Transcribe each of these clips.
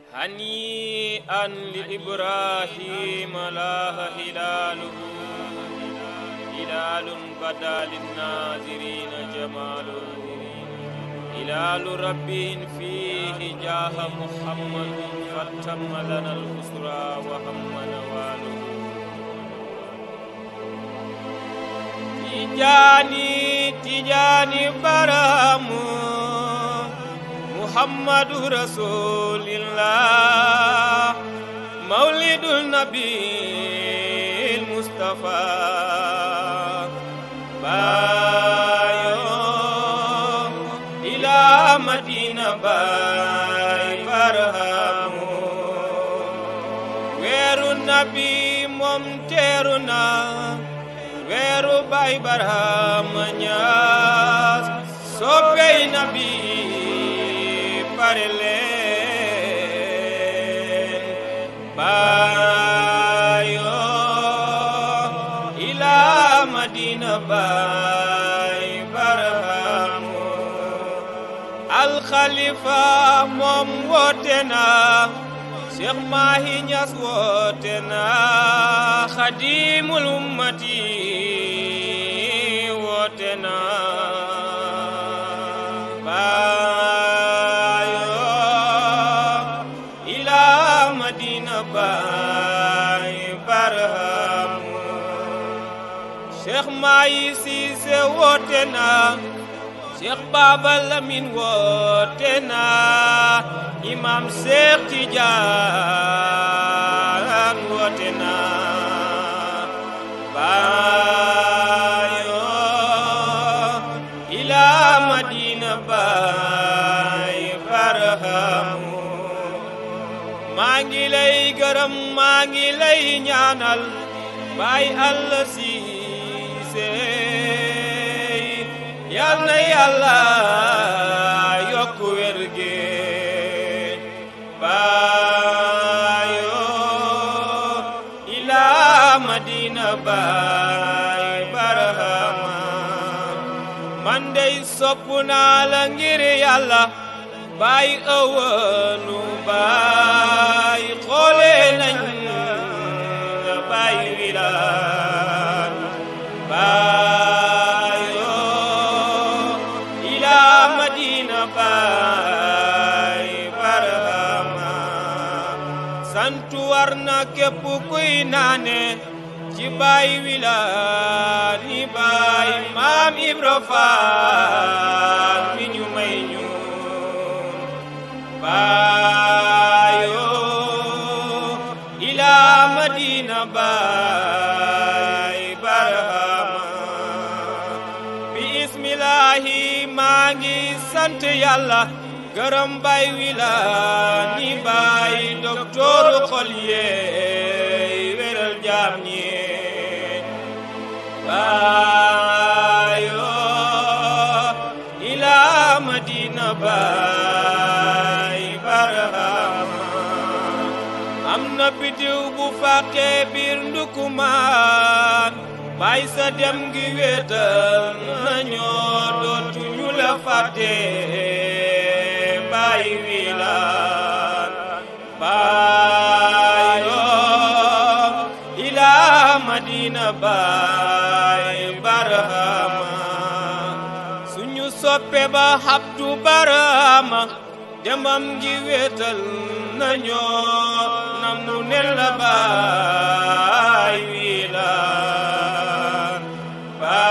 هنيئا لإبراهيم لاح هلاله هلال بدا للناظرين جماله هلال رب فيه جاه محمد فتم لنا البشرى وهم نواله تجاني برام محمد رسول الله مولد النبي المصطفى بايو إلى مدينة باي برهام وير النبي ممترنا وير باي برهام نياس صبي نبي parelen bayo ila madina bay barhamu al khalifa mom wotena Cheikh Mahi Niass wotena khadimul ummati wotena baay barham Cheikh Mahi Cissé woote na Cheikh Baba Lamine woote na Imam Cheikh Tidiane woote na baayo ila Madina baay barham maa ngi lay gërëm maa ngi lay ñaanal Baay Alla Siise yal na Yàlla yokk wér gi baayo ila Madina baay barhama man dey sopp naa la ngir Yàlla baay ëwënu baay xoole nañ baay wilaan baayo ila Madina baay barhama santu war na képp kuy naane ci baay wilaan ni baay Maam Ibra Faal mi ñu may ñu bayo ila Madina baay barhama bismillahi maa ngi sant Yàlla gërëm baay wilaani baay docteur xol yeey wéral jaam ñi bayo ila Madina baay am na bidiw bu fàqee biir ndukumaan baay sa dem gi wéetal nañoo dootu ñu la fàtte baay wilaan baayo ila Madina baay barhama suñu soppe ba Abdu Barhama demam gi wéetal nañoo namu ne la baay wilaan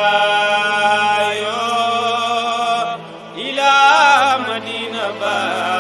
baayo ila Madina baay